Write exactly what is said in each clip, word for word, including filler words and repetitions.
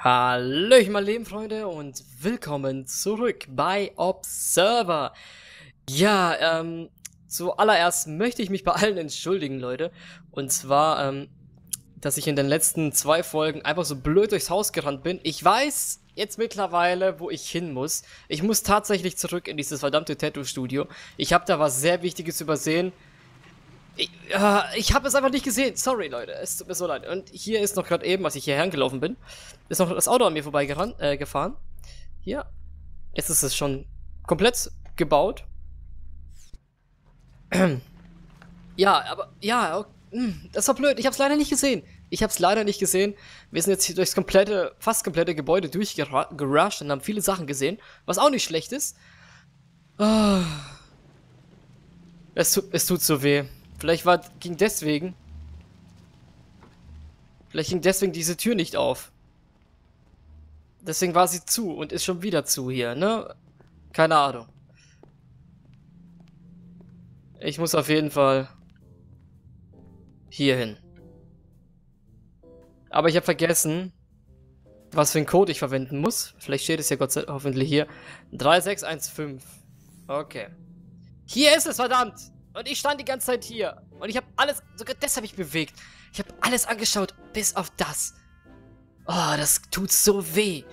Hallöchen, meine lieben Freunde, und willkommen zurück bei Observer. Ja, ähm, zuallererst möchte ich mich bei allen entschuldigen, Leute. Und zwar, ähm, dass ich in den letzten zwei Folgen einfach so blöd durchs Haus gerannt bin. Ich weiß jetzt mittlerweile, wo ich hin muss. Ich muss tatsächlich zurück in dieses verdammte Tattoo-Studio. Ich habe da was sehr Wichtiges übersehen. Ich, äh, ich habe es einfach nicht gesehen. Sorry, Leute. Es tut mir so leid. Und hier ist noch gerade eben, als ich hierher gelaufen bin, ist noch das Auto an mir vorbei gerannt, äh, gefahren. Hier. Jetzt ist es schon komplett gebaut. Ja, aber, ja, okay, das war blöd. Ich habe es leider nicht gesehen. Ich habe es leider nicht gesehen. Wir sind jetzt hier durchs komplette, fast komplette Gebäude durchgerusht und haben viele Sachen gesehen, was auch nicht schlecht ist. Oh. Es, tu, es tut so weh. Vielleicht war, ging deswegen. Vielleicht ging deswegen diese Tür nicht auf. Deswegen war sie zu und ist schon wieder zu hier, ne? Keine Ahnung. Ich muss auf jeden Fall hier hin. Aber ich habe vergessen, was für einen Code ich verwenden muss. Vielleicht steht es ja Gott sei Dank hoffentlich hier. drei sechs eins fünf. Okay. Hier ist es, verdammt! Und ich stand die ganze Zeit hier. Und ich habe alles, sogar das habe ich bewegt. Ich habe alles angeschaut, bis auf das. Oh, das tut so weh.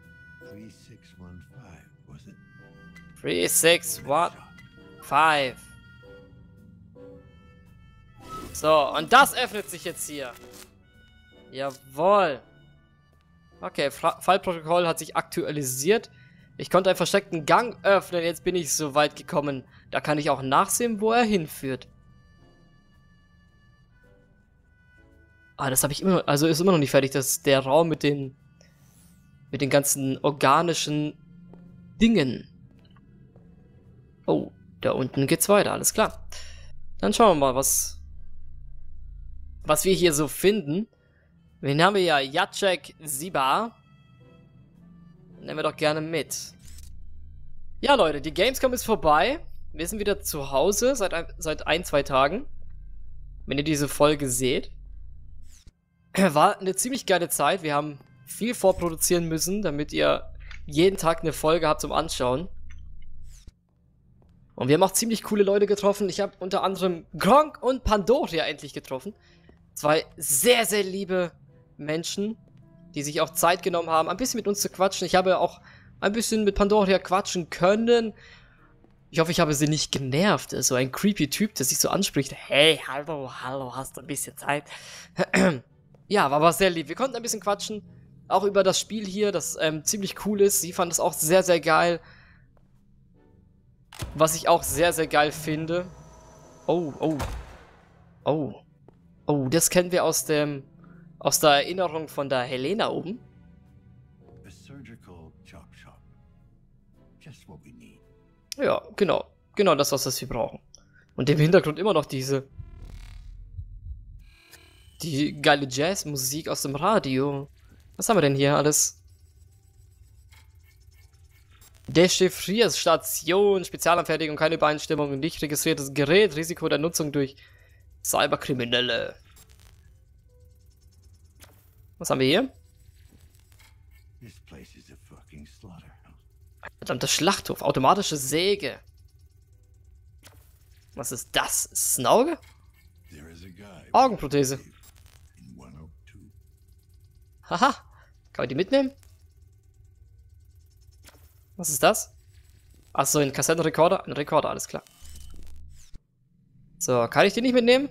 drei sechs eins fünf. So, und das öffnet sich jetzt hier. Jawohl. Okay, Fra Fallprotokoll hat sich aktualisiert. Ich konnte einen versteckten Gang öffnen, jetzt bin ich so weit gekommen. Da kann ich auch nachsehen, wo er hinführt. Ah, das habe ich immer, also ist immer noch nicht fertig. Das ist der Raum mit den, mit den ganzen organischen Dingen. Oh, da unten geht's weiter, alles klar. Dann schauen wir mal, was, was wir hier so finden. Wen haben wir ja? Jacek Siba. Nehmen wir doch gerne mit. Ja, Leute, die Gamescom ist vorbei. Wir sind wieder zu Hause seit ein, seit ein, zwei Tagen. Wenn ihr diese Folge seht. War eine ziemlich geile Zeit. Wir haben viel vorproduzieren müssen, damit ihr jeden Tag eine Folge habt zum Anschauen. Und wir haben auch ziemlich coole Leute getroffen. Ich habe unter anderem Gronkh und Pandoria endlich getroffen. Zwei sehr, sehr liebe Menschen, die sich auch Zeit genommen haben, ein bisschen mit uns zu quatschen. Ich habe auch ein bisschen mit Pandoria quatschen können. Ich hoffe, ich habe sie nicht genervt. So ein creepy Typ, der sich so anspricht. Hey, hallo, hallo, hast du ein bisschen Zeit? Ja, war aber sehr lieb. Wir konnten ein bisschen quatschen. Auch über das Spiel hier, das ähm, ziemlich cool ist. Sie fand es auch sehr, sehr geil. Was ich auch sehr, sehr geil finde. Oh, oh. Oh. Oh, das kennen wir aus dem... Aus der Erinnerung von der Helena oben. Ja, genau. Genau das, was wir brauchen. Und im Hintergrund immer noch diese... Die geile Jazzmusik aus dem Radio. Was haben wir denn hier alles? Dechiffrierstation, Spezialanfertigung, keine Übereinstimmung, nicht registriertes Gerät, Risiko der Nutzung durch Cyberkriminelle. Was haben wir hier? Verdammter Schlachthof, automatische Säge. Was ist das? Ist es ein Auge? Augenprothese. Haha. Kann man die mitnehmen? Was ist das? Achso, ein Kassettenrekorder. Ein Rekorder, alles klar. So, kann ich die nicht mitnehmen?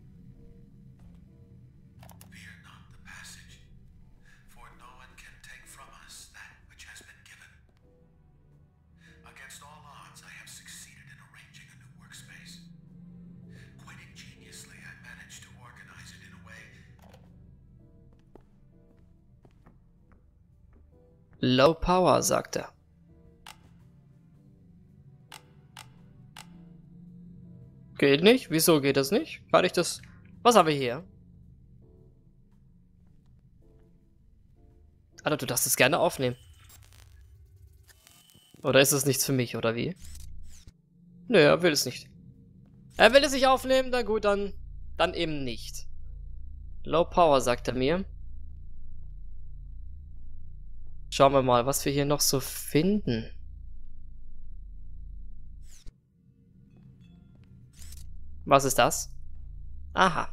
Low Power, sagt er. Geht nicht? Wieso geht das nicht? Kann ich das... Was haben wir hier? Alter, du darfst es gerne aufnehmen. Oder ist es nichts für mich, oder wie? Nö, er will es nicht. Er will es nicht aufnehmen, dann gut, dann... Dann eben nicht. Low Power, sagt er mir. Schauen wir mal, was wir hier noch so finden. Was ist das? Aha.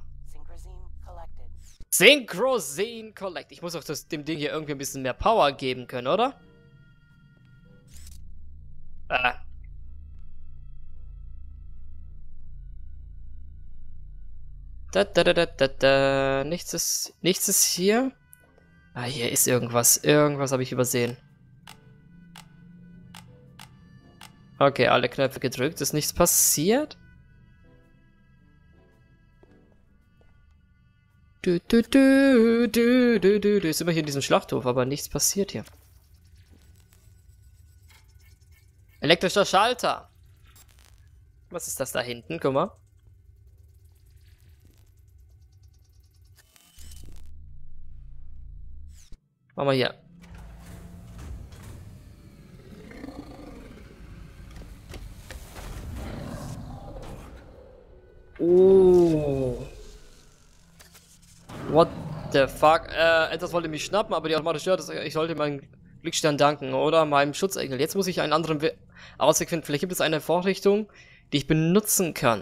Synchrozen Collect. Ich muss auch das, dem Ding hier irgendwie ein bisschen mehr Power geben können, oder? Äh. Da, da, da, da, da, da. Nichts ist, nichts ist hier. Ah, hier ist irgendwas. Irgendwas habe ich übersehen. Okay, alle Knöpfe gedrückt. Ist nichts passiert? Du, du, du, du, du, du, du. Ist immer hier in diesem Schlachthof, aber nichts passiert hier. Elektrischer Schalter. Was ist das da hinten? Guck mal. Machen wir hier. Oh. What the fuck? Äh, etwas wollte mich schnappen, aber die automatische stört es. Ich sollte meinen Glücksstern danken oder meinem Schutzengel. Jetzt muss ich einen anderen We Ausweg finden. Vielleicht gibt es eine Vorrichtung, die ich benutzen kann.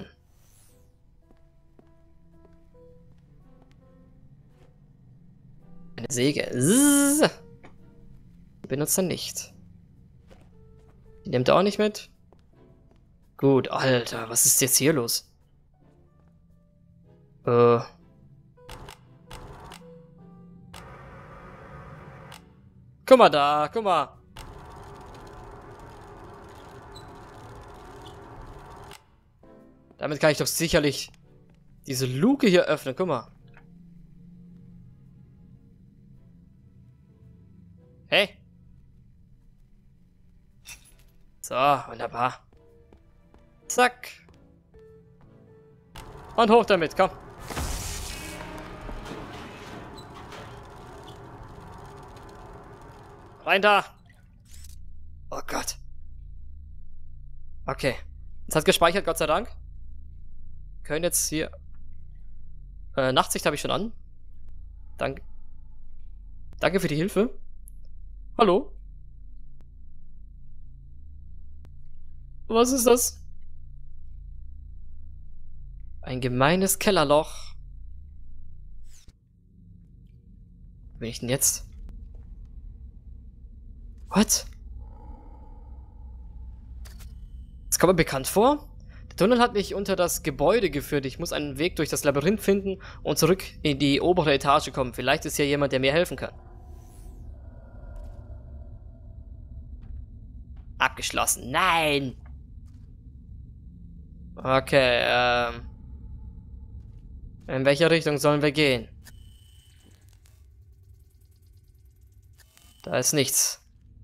Eine Säge. Zzz. Die benutzt er nicht. Die nimmt er auch nicht mit. Gut, Alter, was ist jetzt hier los? Äh. Guck mal da, guck mal. Damit kann ich doch sicherlich diese Luke hier öffnen, guck mal. Hey. So, wunderbar. Zack. Und hoch damit, komm. Rein da. Oh Gott. Okay. Es hat gespeichert, Gott sei Dank. Wir können jetzt hier... Äh, Nachtsicht habe ich schon an. Danke. Danke für die Hilfe. Hallo? Was ist das? Ein gemeines Kellerloch. Wo bin ich denn jetzt? What? Das kommt mir bekannt vor. Der Tunnel hat mich unter das Gebäude geführt. Ich muss einen Weg durch das Labyrinth finden und zurück in die obere Etage kommen. Vielleicht ist hier jemand, der mir helfen kann. Abgeschlossen. Nein! Okay, ähm... in welche Richtung sollen wir gehen? Da ist nichts.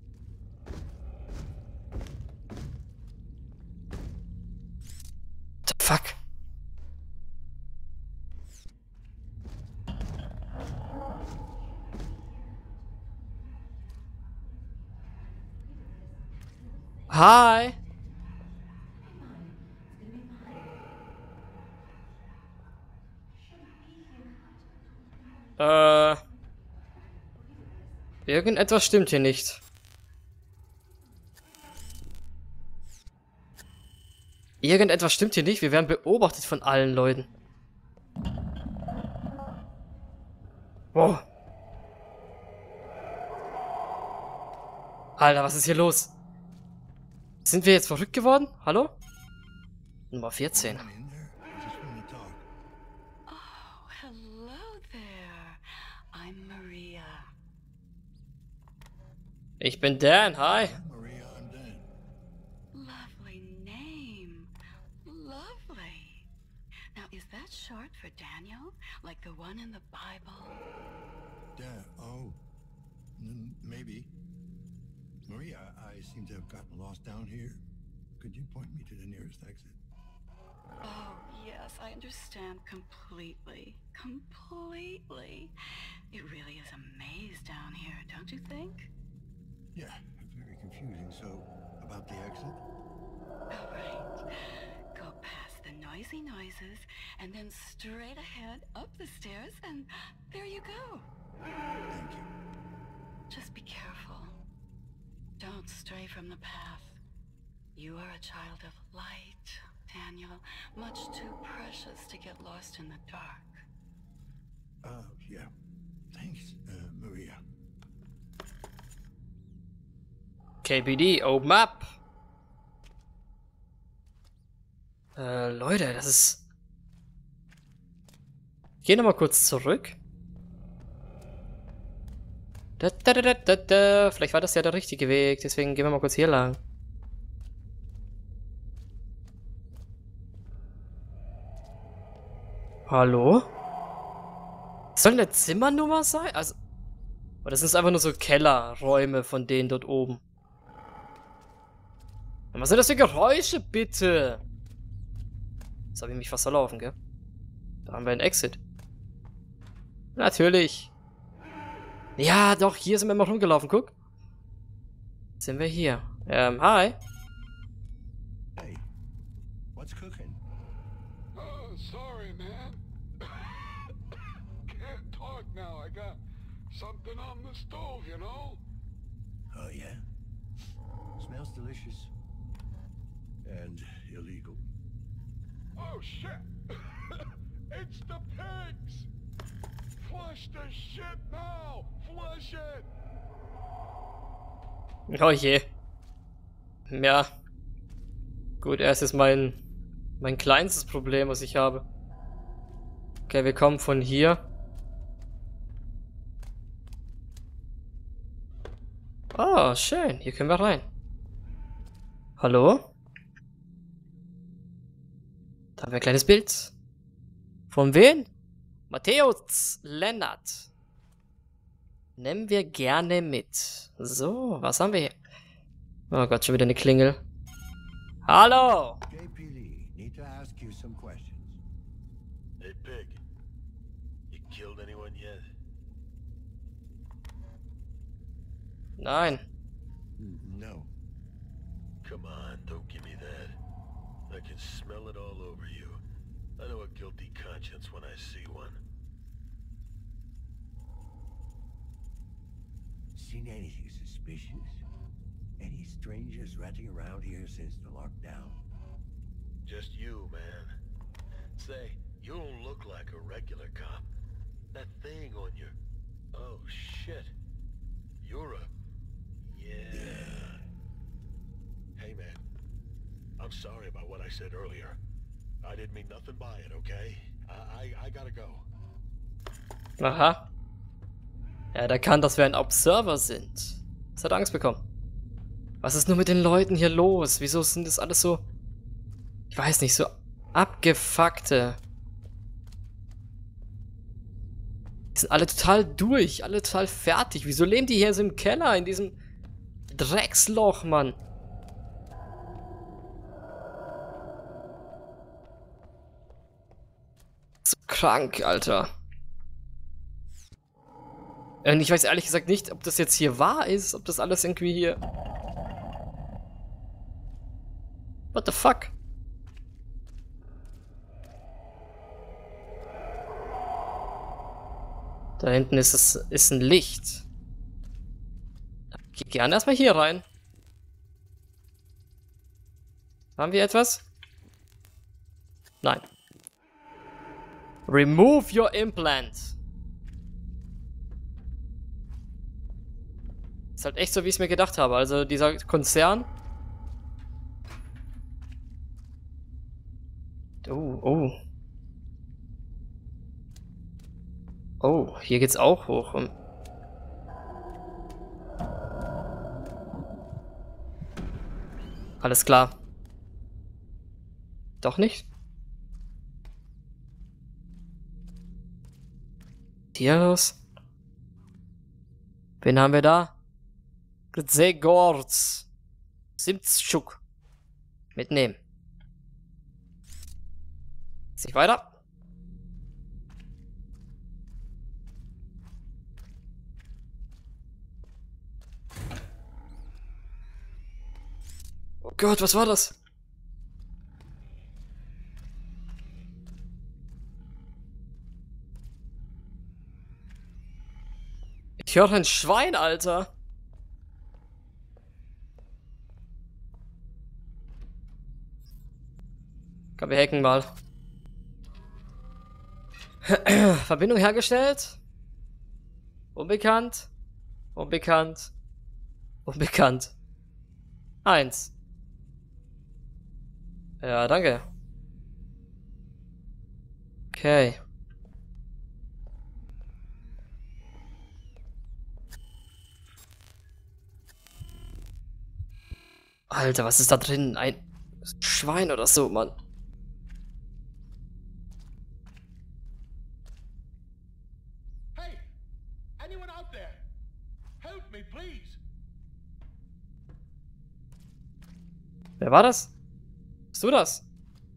What the fuck? Hi! Äh... Irgendetwas stimmt hier nicht. Irgendetwas stimmt hier nicht. Wir werden beobachtet von allen Leuten. Wow. Alter, was ist hier los? Sind wir jetzt verrückt geworden? Hallo? Nummer vierzehn. Oh, hello there. I'm Maria. Ich bin Dan, hi. Maria, I'm Dan. Lovely name. Lovely. Now, is that short for Daniel? Like the one in the Bible? Dan, oh, n- maybe. Maria, I seem to have gotten lost down here. Could you point me to the nearest exit? Oh, yes, I understand completely. Completely. It really is a maze down here, don't you think? Yeah, very confusing. So, about the exit? All right. Go past the noisy noises and then straight ahead up the stairs and there you go. Thank you. Just be careful. Don't stray from the path. You are a child of light, Daniel. Much too precious to get lost in the dark. Uh, yeah. Thanks, uh, Maria. K P D, open up! Äh, Leute, das ist... Ich gehe nochmal kurz zurück. Da, da, da, da, da, da. Vielleicht war das ja der richtige Weg, deswegen gehen wir mal kurz hier lang. Hallo? Soll eine Zimmernummer sein? Also... Oder sind es einfach nur so Kellerräume von denen dort oben? Und was sind das für Geräusche, bitte? Jetzt habe ich mich fast verlaufen, gell? Da haben wir einen Exit. Natürlich. Ja, doch, hier sind wir mal rumgelaufen, guck. Jetzt sind wir hier. Ähm, hi. Hey, what's cooking? Oh, sorry, man. Can't talk now. I got something on the stove, you know? Oh, yeah? Smells delicious. And illegal. Oh, shit. It's the pigs. Flush the shit now. Flush it. Oh je. Ja. Gut, erst ist mein mein kleinstes Problem, was ich habe. Okay, wir kommen von hier. Oh, schön. Hier können wir rein. Hallo? Da haben wir ein kleines Bild. Von wen? Matthäus Lennart. Nehmen wir gerne mit. So, was haben wir hier? Oh Gott, schon wieder eine Klingel. Hallo! J P D, need to ask you some questions. Hey, Pig. You killed anyone yet? Nein. No. Come on, don't give me that. I can smell it all over you. I know a guilty conscience when I see one. Seen anything suspicious? Any strangers ratting around here since the lockdown? Just you, man. Say, you don't look like a regular cop. That thing on your... Oh, shit. You're a... Yeah. Yeah. Hey, man. I'm sorry about what I said earlier. I didn't mean nothing by it, okay? I, I, I gotta go. Aha. Ja, der kann, dass wir ein Observer sind. Das hat Angst bekommen. Was ist nur mit den Leuten hier los? Wieso sind das alles so... Ich weiß nicht, so abgefuckte... Die sind alle total durch, alle total fertig. Wieso leben die hier so im Keller, in diesem Drecksloch, Mann? So krank, Alter. Und ich weiß ehrlich gesagt nicht, ob das jetzt hier wahr ist, ob das alles irgendwie hier... What the fuck? Da hinten ist es ist ein Licht. Ich gehe gerne erstmal hier rein. Haben wir etwas? Nein. Remove your implant. Ist halt echt so, wie ich es mir gedacht habe. Also dieser Konzern. Oh, oh. Oh, hier geht's auch hoch. Alles klar. Doch nicht? Hier los. Wen haben wir da? Grzegorz. Simtschuk. Mitnehmen. Sich weiter. Oh Gott, was war das? Ich höre ein Schwein, Alter. Komm, wir hacken mal. Verbindung hergestellt. Unbekannt. Unbekannt. Unbekannt. Eins. Ja, danke. Okay. Alter, was ist da drin? Ein Schwein oder so, Mann. Hey! Anyone out there? Help me, please! Wer war das? Bist du das?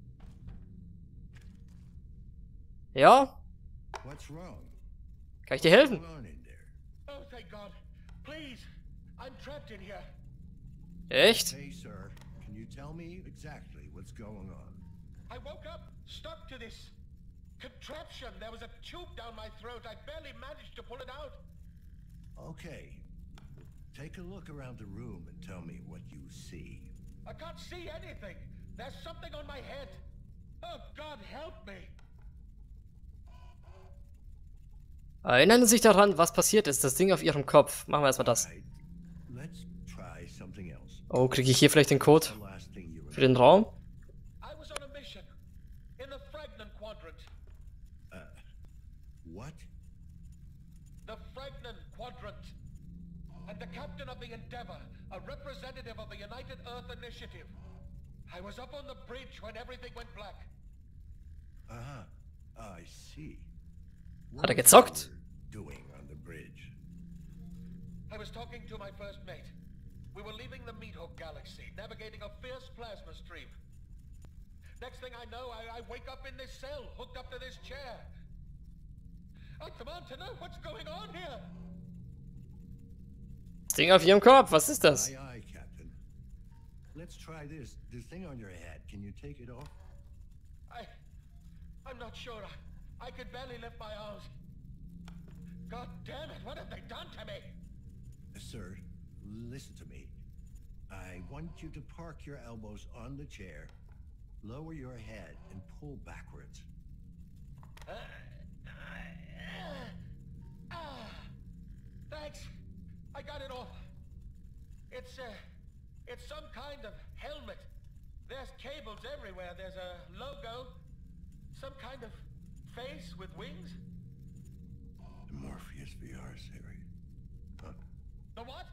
Ja? What's wrong? Kann ich dir helfen? What's going on in there? Oh, thank God. Please! I'm trapped in here. Echt? Hey, sir, can you tell me exactly what's going on? I woke up, stuck to this contraption. There was a tube down my throat. I barely managed to pull it out. Okay. Take a look around the room and tell me what you see. I can't see anything. There's something on my head. Oh, God, help me. Erinnern Sie sich daran, was passiert ist. Das Ding auf Ihrem Kopf. Machen wir erstmal das. Right. Let's try something else. Oh, kriege ich hier vielleicht den Code The last thing you für den Raum? I was on a mission in the Fragnan Quadrant. Uh, what? The Fragnan Quadrant. And the captain of the Endeavor, a representative of the United Earth Initiative. I was up on the bridge when everything went black. Uh-huh. I see. Hat er What gezockt? were you doing on the bridge? I was talking to my first mate. We were leaving the Meathook Galaxy, navigating a fierce plasma stream. Next thing I know, I, I wake up in this cell, hooked up to this chair. I demand to know what's going on here. Das Ding auf Ihrem Kopf, was ist das? Aye, aye, Captain. Let's try this. The thing on your head, can you take it off? I... I'm not sure. I, I could barely lift my arms. God damn it, what have they done to me? Sir, listen to me. I want you to park your elbows on the chair, lower your head, and pull backwards. Uh, uh, ah, thanks. I got it off. It's, uh, it's some kind of helmet. There's cables everywhere. There's a logo. Some kind of face with wings. The Morpheus V R series. Huh? The what?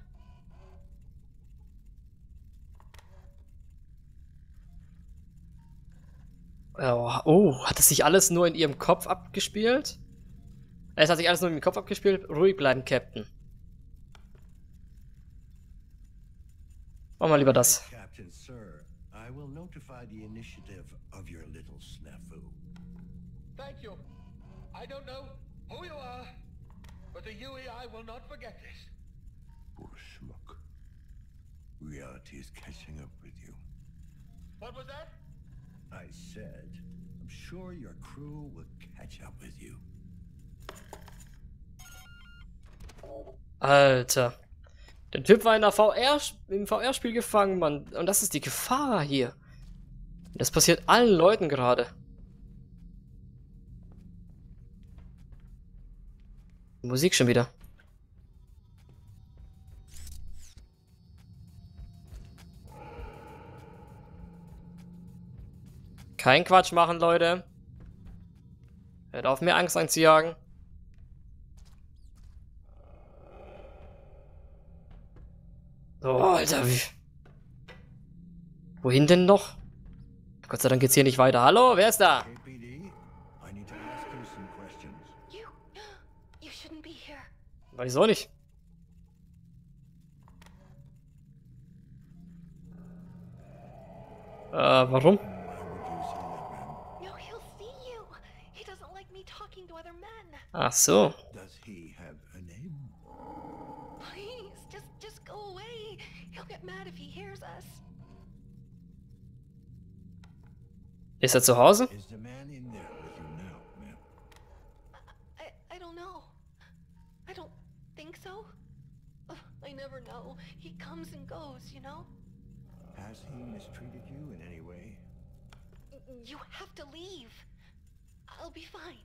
Oh, oh, hat es sich alles nur in Ihrem Kopf abgespielt? Es hat sich alles nur in Ihrem Kopf abgespielt? Ruhig bleiben, Captain. Machen wir lieber das. Captain, sir, I will notify the initiative of your little snafu. Thank you. I don't know who you are, but the U E I will not forget this. Poor schmuck. Reality is catching up with you. What was that? I said, I'm sure your crew will catch up with you. Alter. Der Typ war in der V R, im V R-Spiel gefangen, Mann. Und das ist die Gefahr hier. Das passiert allen Leuten gerade. Musik schon wieder. Kein Quatsch machen, Leute. Hört auf, mir Angst einzujagen. Oh, Alter, wie... Wohin denn noch? Gott sei Dank geht's hier nicht weiter. Hallo, wer ist da? K P D, I need to ask you some questions. You... you shouldn't be here. Weiß auch nicht. Äh, warum? Why would you say that, ma'am? No, he'll see you. He doesn't like me talking to other men. Ach so. Does he have a name? Please, just just go away. He'll get mad if he hears us. Ist er zu Hause? Is the man in there with you now, ma'am? I I don't know. I don't think so. Ugh, I never know. He comes and goes, you know? Has he mistreated you in any way? You have to leave. I'll be fine.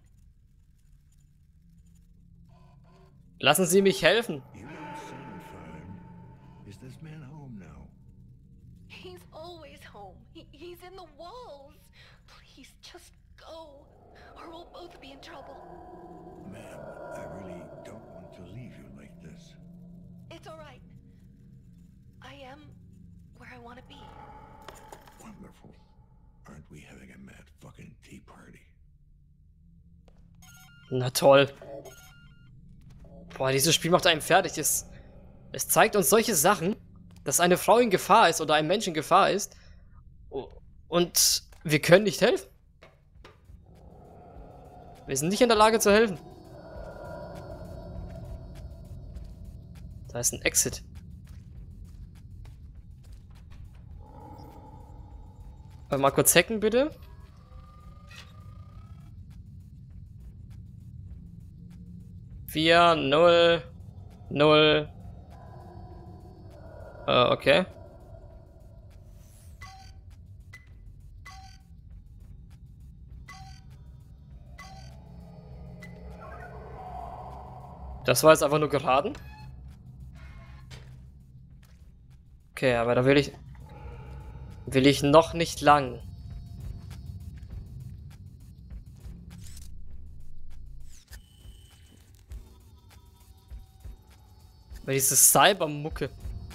Lassen Sie mich helfen. You don't sound fine. Is this man home now? He's always home. He, he's in the walls. Please, just go, or we'll both be in trouble. Ma'am, I really don't want to leave you like this. It's all right. I am where I want to be. Wonderful. Aren't we having a mad fucking tea party? Na toll. Boah, dieses Spiel macht einen fertig. Es, es zeigt uns solche Sachen, dass eine Frau in Gefahr ist oder ein Mensch in Gefahr ist. Und wir können nicht helfen. Wir sind nicht in der Lage zu helfen. Da ist ein Exit. Mal kurz hacken, bitte. Vier, null, null. Äh, okay. Das war jetzt einfach nur geraten. Okay, aber da will ich... Will ich noch nicht lang. Weil diese Cybermucke.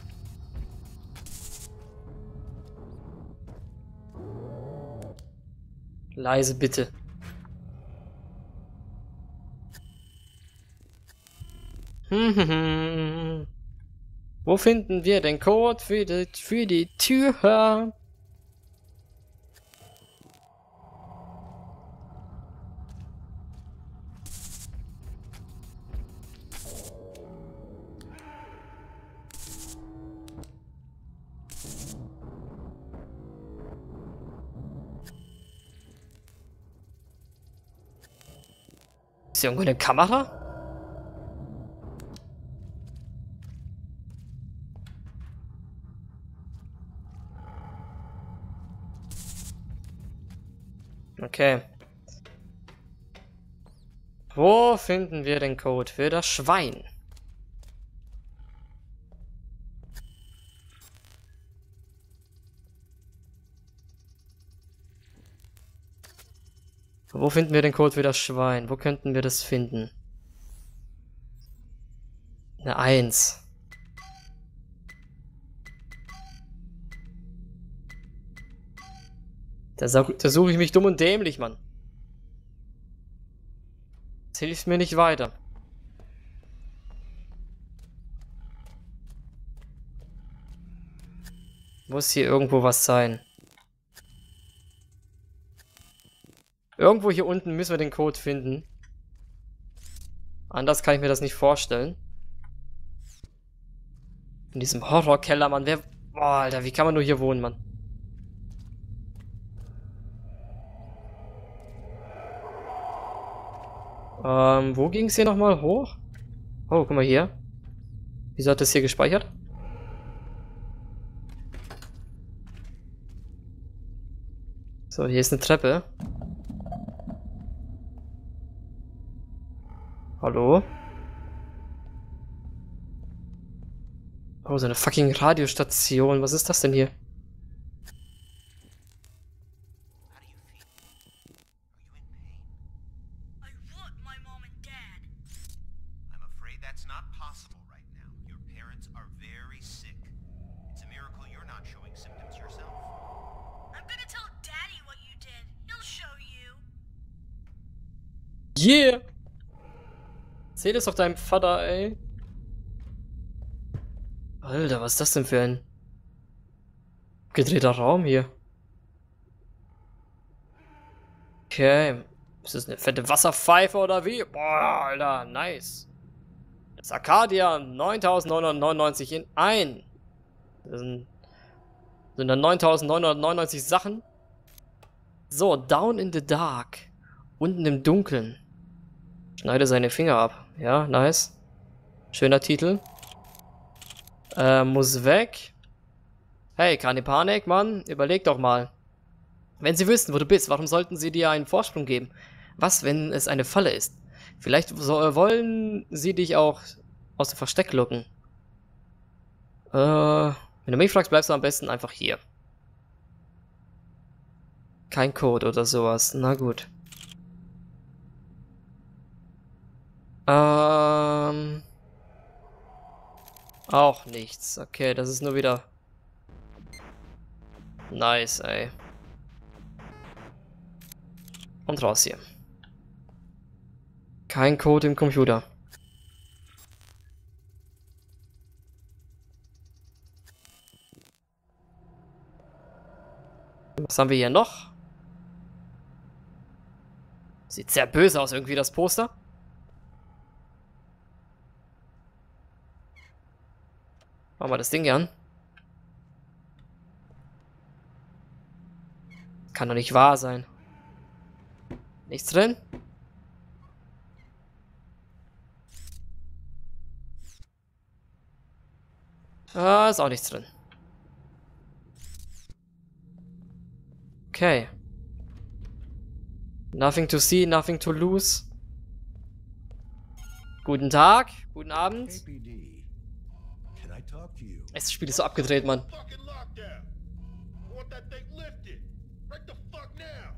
Leise bitte. Hm, hm, hm. Wo finden wir den Code für die, für die Tür? Ist hier irgendwo eine Kamera? Okay. Wo finden wir den Code für das Schwein? Wo finden wir den Code für das Schwein? Wo könnten wir das finden? Eine Eins. Da, da suche ich mich dumm und dämlich, Mann. Das hilft mir nicht weiter. Muss hier irgendwo was sein. Irgendwo hier unten müssen wir den Code finden. Anders kann ich mir das nicht vorstellen. In diesem Horrorkeller, Mann. Wer... Boah, Alter, wie kann man nur hier wohnen, Mann? Ähm, wo ging es hier nochmal hoch? Oh, guck mal hier. Wieso hat das hier gespeichert? So, hier ist eine Treppe. Hallo? Oh, so eine fucking Radiostation. Was ist das denn hier? Yeah! Erzähl es doch deinem Vater, ey. Alter, was ist das denn für ein gedrehter Raum hier? Okay. Ist das eine fette Wasserpfeife oder wie? Boah, Alter, nice. Das Arcadia neuntausendneunhundertneunundneunzig in ein. Das sind, sind dann neuntausendneunhundertneunundneunzig Sachen. So, Down in the Dark. Unten im Dunkeln. Schneide seine Finger ab. Ja, nice. Schöner Titel. Äh, muss weg. Hey, keine Panik, Mann. Überleg doch mal. Wenn sie wüssten, wo du bist, warum sollten sie dir einen Vorsprung geben? Was, wenn es eine Falle ist? Vielleicht so, wollen sie dich auch aus dem Versteck locken. Äh, wenn du mich fragst, bleibst du am besten einfach hier. Kein Code oder sowas. Na gut. Ähm... Auch nichts. Okay, das ist nur wieder... Nice, ey. Und raus hier. Kein Code im Computer. Was haben wir hier noch? Sieht sehr böse aus, irgendwie, das Poster. Machen wir das Ding hier an. Kann doch nicht wahr sein. Nichts drin? Ah, ist auch nichts drin. Okay. Nothing to see, nothing to lose. Guten Tag, guten Abend. A P D, can I talk to you? Das Spiel ist so abgedreht, Mann. Fucking lockdown. I want that thing lifted. Right the fuck now.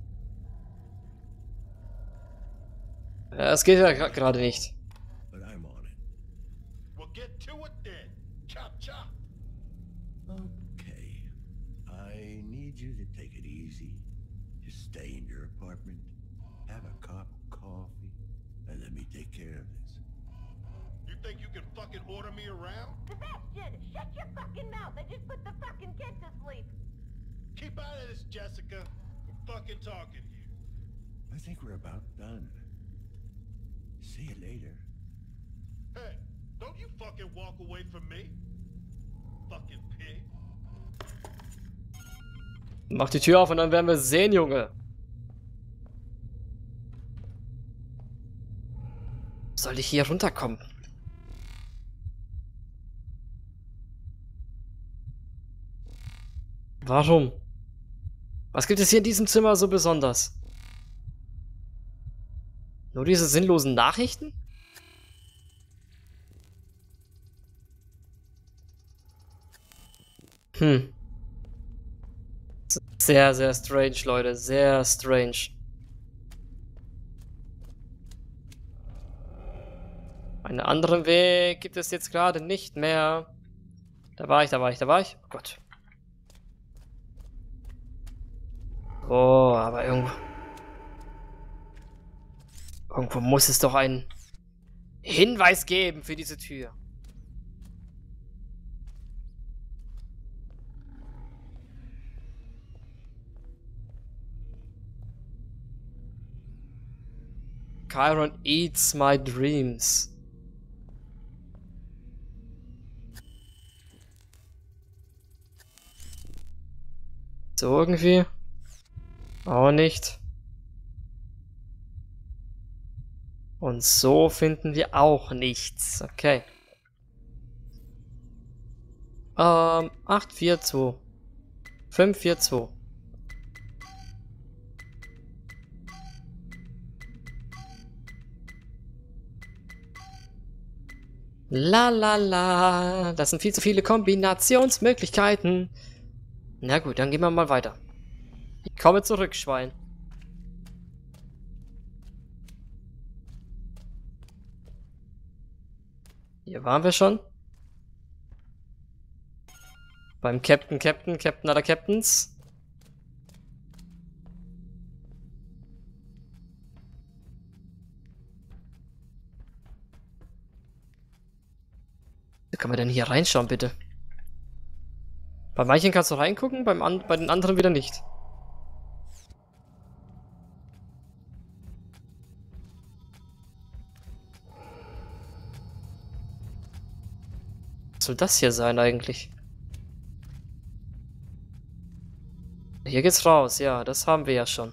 Ja, es geht ja gra- gerade nicht. But I'm on it. Well, get to it then. Chop chop. Okay. I need you to take it easy. Just stay in your apartment, have a cup of coffee, and let me take care of this. You think you can fucking order me around? Sebastian, shut your fucking mouth. I just put the fucking kid to sleep. Keep out of this, Jessica. We're fucking talking here. I think we're about done. See you later. Hey, don't you fucking walk away from me. Fucking pig. Mach die Tür auf und dann werden wir sehen, Junge. Soll ich hier runterkommen? Warum? Was gibt es hier in diesem Zimmer so besonders? Nur diese sinnlosen Nachrichten? Hm. Sehr, sehr strange, Leute. Sehr strange. Einen anderen Weg gibt es jetzt gerade nicht mehr. Da war ich, da war ich, da war ich. Oh Gott. Oh, aber irgendwo... Irgendwo muss es doch einen Hinweis geben für diese Tür. Chiron eats my dreams. So irgendwie? Auch nicht. Und so finden wir auch nichts. Okay. Ähm, acht vier zwei. fünf vier zwei. La la la. Das sind viel zu viele Kombinationsmöglichkeiten. Na gut, dann gehen wir mal weiter. Ich komme zurück, Schwein. Hier waren wir schon. Beim Captain, Captain, Captain aller Captains. Wie kann man denn hier reinschauen, bitte? Bei manchen kannst du reingucken, beim an bei den anderen wieder nicht. Was soll das hier sein eigentlich? Hier geht's raus, ja, das haben wir ja schon.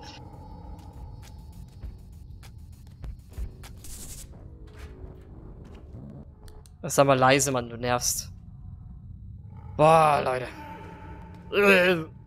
Sag mal leise, Mann, du nervst. Boah, Leute.